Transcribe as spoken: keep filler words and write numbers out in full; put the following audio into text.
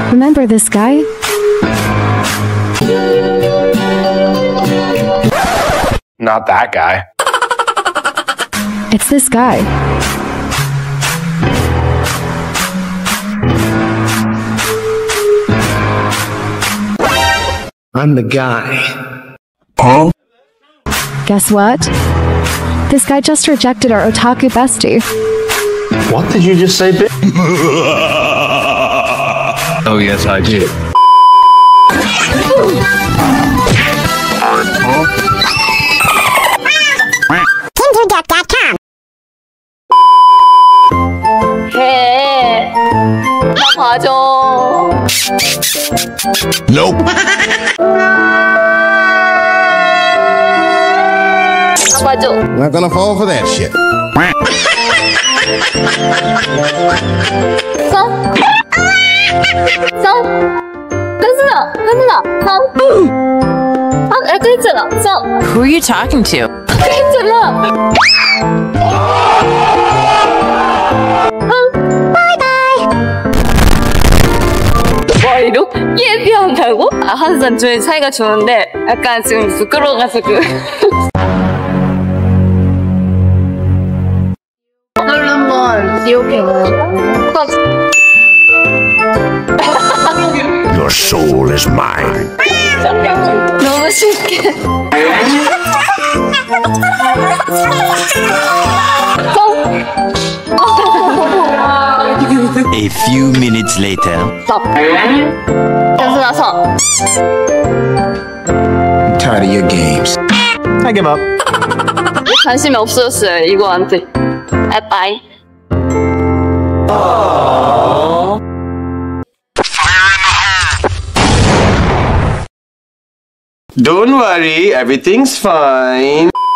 Remember this guy? Not that guy. It's this guy. I'm the guy. Huh? Guess what? This guy just rejected our otaku bestie. What did you just say, bitch? Oh yes, I did. dodok dot com. 해. 나 봐줘. Nope. 나 봐줘. Not gonna fall for that shit. 성. 성. 현순아, 현순아, 성. 아, 아까 했잖아. 성. Who are you talking to? 아까 했잖아. 와, 이렇게 피한다고? 아, 한산 저희 사이가 좋은데 약간 지금 부끄러워가지고. 오늘 한번 지옥해요. Your soul is mine. 너무 신기해. A few minutes later. 서. 현순아, 서. I'm tired of your games. I give up. 관심이 없어졌어요, 이거한테. 아, 빠이. Don't worry, everything's fine.